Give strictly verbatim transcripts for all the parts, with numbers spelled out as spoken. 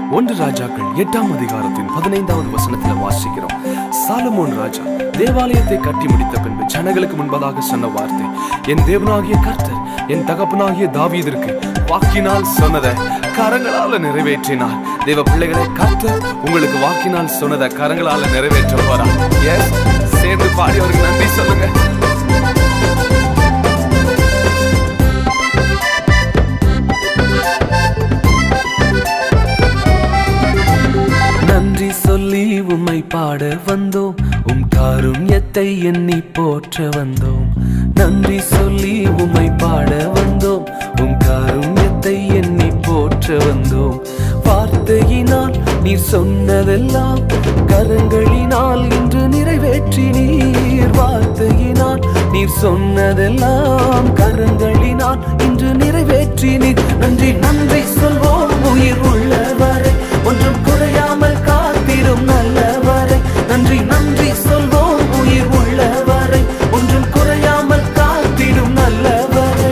ஒன்று ராஜாக்கள் எட்டாம் அதிகாரத்தின் பதினைந்தாவது வசனத்தில் வாசிக்கிறோம். சாலமோன் ராஜா தேவாலயத்தை கட்டி முடித்த பின்பு ஜனங்களுக்கு முன்பதாக சொன்ன வார்த்தை, என் தேவனாகிய கர்த்தர் என் தகப்பனாகிய தாவீதிற்கு வாக்கினால் சொன்னதை கரங்களால நிறைவேற்றினார். தேவ பிள்ளைகளை, கர்த்தர் உங்களுக்கு வாக்கினால் சொன்னதை கரங்களால நிறைவேற்ற போறார். எஸ், சேர்ந்து பாடி அவருக்கு நன்றி சொல்லுங்க. நன்றி சொல்லி உம்மை பாட வந்தோம், உம் காருண்யத்தை எண்ணி போற்ற வந்தோம். நன்றி சொல்லி உம்மை பாட வந்தோம், உம் காருண்யத்தை எண்ணி போற்ற வந்தோம். வார்த்தையினால் நீர் சொன்னதெல்லாம் கரங்களினால் இன்று நிறைவேற்றினீர். வார்த்தையினால் நீர் சொன்னதெல்லாம் கரங்களினால் இன்று நிறைவேற்றினீர். நன்றி நன்றி சொல்வோம் உயிர் உள்ளவரை, ஒன்றும் குறையாமல் காத்திடும் நல்லவரை. நன்றி நன்றி சொல்வோம் உயிர் உள்ளவரை, ஒன்றும் குறையாமல் காத்திடும் நல்லவரை.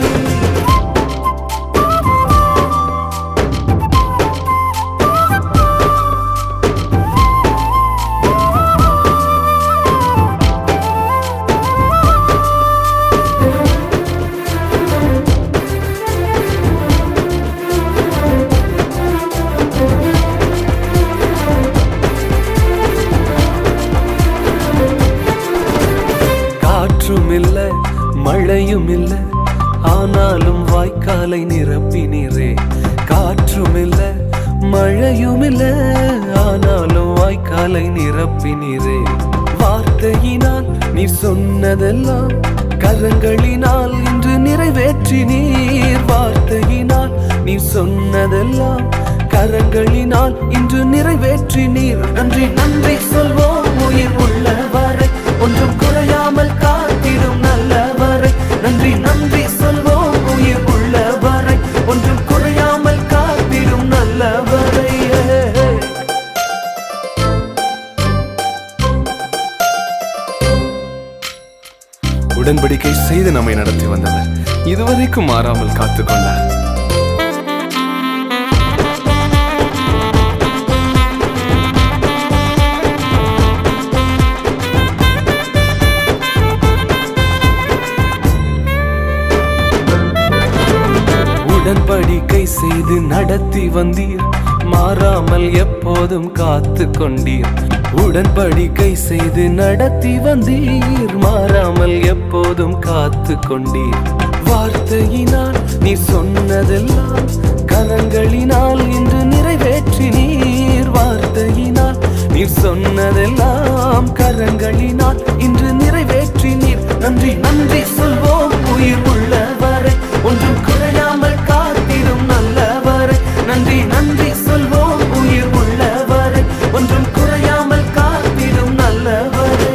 காற்றும் இல்ல மழையும் இல்ல, ஆனாலும் வாய்க்காலை நிரப்பினீரே. காற்றும் இல்ல மழையும் இல்ல, ஆனாலும் வாய்க்காலை நிரப்பினீரே. வார்த்தையினால் நீ சொன்னதெல்லாம் கரங்களினால் இன்று நிறைவேற்றினீர். வார்த்தையினால் நீ சொன்னதெல்லாம் கரங்களினால் இன்று நிறைவேற்றினீர். நன்றி நன்றி சொல்வோம் உயிர் உள்ளவரை, ஒன்றும் குறையாமல் காத்திடும் நல்லவரை. நன்றி நன்றி சொல்வோம் உயிர் உள்ளவரை, ஒன்றும் குறையாமல் காத்திடும் நல்லவரை. உடன்படிக்கை செய்து நம்மை நடத்தி வந்தவர் இதுவரைக்கும் மாறாமல் காத்துக்கொண்டார். உடன்படிக்கை செய்து நடத்தி வந்தீர், மாறாமல் எப்போதும் காத்து கொண்டீர். உடன்படிக்கை செய்து நடத்தி வந்தீர், மாறாமல் எப்போதும் காத்து கொண்டீர். வார்த்தையினால் நீ சொன்னதெல்லாம் கரங்களினால் இன்று நிறைவேற்றினீர். வார்த்தையினால் நீ சொன்னதெல்லாம் கரங்களினால் இன்று நிறைவேற்றினீர். நன்றி நன்றி சொல்வோம் உயிர் உள்ளவரை, ஒன்றும் குறையாமல் காத்திடும் நல்லவரை. நன்றி நன்றி சொல்வோம் உயிர் உள்ளவரை, ஒன்றும் குறையாமல் காத்திடும் நல்லவரை.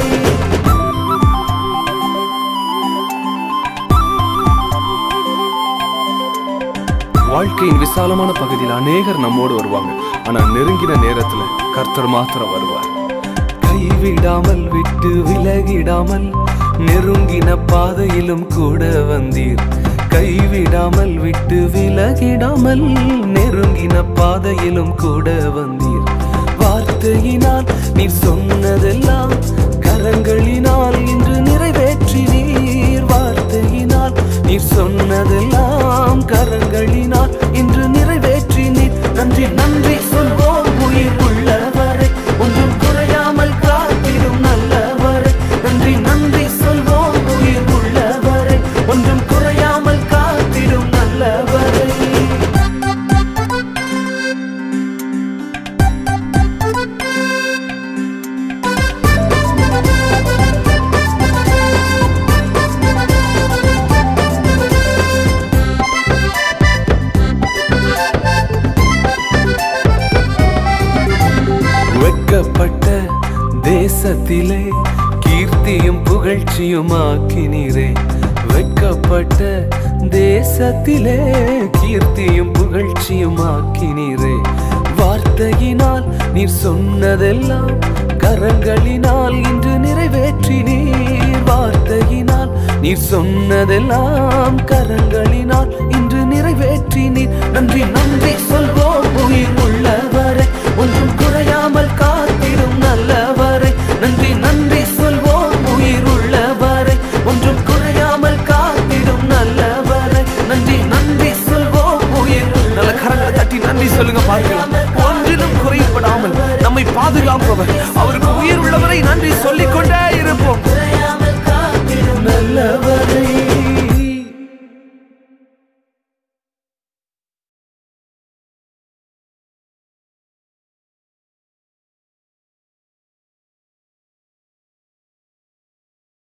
வாழ்க்கையின் விசாலமான பகுதியில் அநேகர் நம்மோடு வருவாங்க, ஆனா நெருங்கின நேரத்துல கர்த்தர் மாத்திரம் வருவார். கைவிடாமல் விட்டு விலகிடாமல் நெருங்கின பாதையிலும் கூட வந்தீர். கைவிடாமல் விட்டு விலகிடாமல் நெருங்கின பாதையிலும் கூட வந்தீர். வார்த்தையினால் நீ சொன்னதெல்லாம் கரங்களினால் இன்று நிறைவேற்றினீர். வார்த்தையினால் நீ சொன்னதெல்லாம் கரங்களினால் இன்று நிறைவேற்றினீர். நன்றி நன்றி சொல்வோம் உயிர் உள்ளவரை, ஒன்றும் குறையாமல் காத்திடும் நல்லவரை. நன்றி நன்றி சொல்வோம் உயிர் உள்ளவரை, ஒன்றும் குறையாமல் காத்திடும் நல்லவரை. வெட்கப்பட்ட தேசத்திலே கீர்த்தியும் புகழ்ச்சியும் ஆக்கினீரே. வெட்கப்பட்ட தேசத்திலே கீர்த்தியும் புகழ்ச்சியும் ஆக்கினீரே. வார்த்தையினால் நீர் சொன்னதெல்லாம் கரங்களினால் இன்று நிறைவேற்றினீர். வார்த்தையினால் நீர் சொன்னதெல்லாம் கரங்களினால் இன்று நிறைவேற்றினீர். நன்றி நன்றி சொல்வோம் உயிர் உள்ளவரை, பாதுகாப்பவர். அவருக்கு உயிர் உள்ளவரை நன்றி சொல்லிக் கொண்டே இருப்போம்.